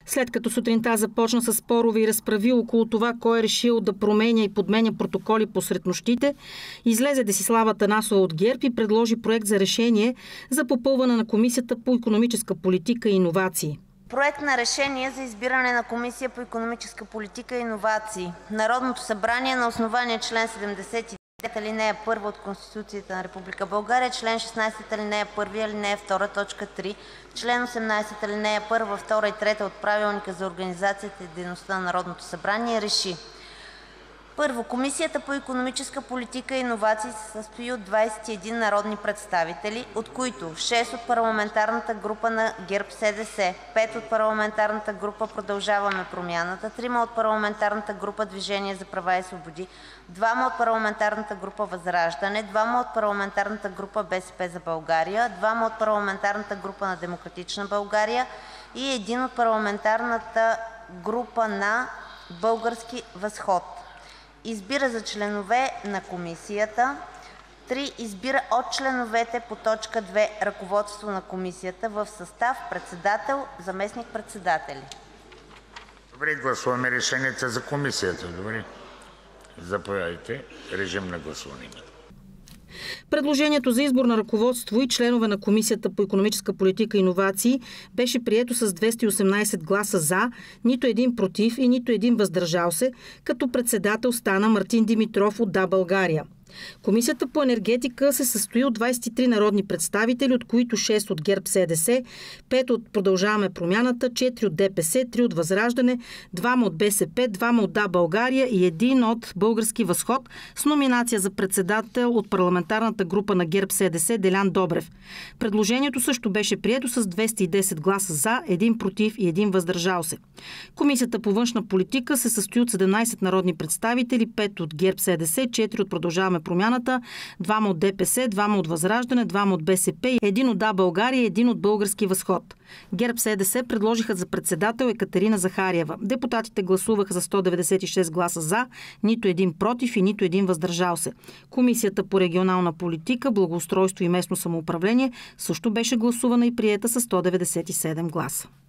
След като сутринта започна с спорове и разправи около това кой е решил да променя и подменя протоколи посред нощите, излезе Десислава Атанасова от ГЕРБ и предложи проект за решение за попълване на Комисията по икономическа политика и иновации. Проект на решение за избиране на Комисия по икономическа политика и иновации. Народното събрание на основание член 79 алинея 1 от Конституцията на Република България, член 16 алинея 1, алинея 2, точка 3, член 18 алинея 1, 2 и 3 от Правилника за организацията и дейността на Народното събрание РЕШИ: Първо, Комисията по икономическа политика и иновации се състои от 21 народни представители, от които 6 от парламентарната група на ГЕРБ-СДС, 5 от парламентарната група Продължаваме Промяната, 3 от парламентарната група Движение за права и свободи, 2 от парламентарната група ВЪЗРАЖДАНЕ, 2 от парламентарната група БСП за България, 2 от парламентарната група на Демократична България и 1 от парламентарната група на Български възход. Избира за членове на комисията: 3. Избира от членовете по точка 2 ръководство на комисията в състав председател, заместник-председатели. Добре, гласуваме решението за комисията. Добре. Заповядайте. Режим на гласуване. Предложението за избор на ръководство и членове на Комисията по икономическа политика и иновации беше прието с 218 гласа за, нито един против и нито един въздържал се, като председател стана Мартин Димитров от Да, България. Комисията по енергетика се състои от 23 народни представители, от които 6 от ГЕРБ-СДС, 5 от Продължаваме Промяната, 4 от ДПС, 3 от ВЪЗРАЖДАНЕ, 2 от БСП, 2 от Да, България и 1 от Български възход, с номинация за председател от парламентарната група на ГЕРБ-СДС Делян Добрев. Предложението също беше прието с 210 гласа за, 1 против и 1 въздържал се. Комисията по външна политика се състои от 17 народни представители, 5 от ГЕРБ-СДС, 4 от Продължаваме Промяната, 2 от ДПС, 2 от ВЪЗРАЖДАНЕ, 2 от БСП, 1 от Да, България и 1 от Български възход. ГЕРБ-СДС предложиха за председател Екатерина Захариева. Депутатите гласуваха за 196 гласа за, нито един против и нито един въздържал се. Комисията по регионална политика, благоустройство и местно самоуправление също беше гласувана и приета с 197 гласа.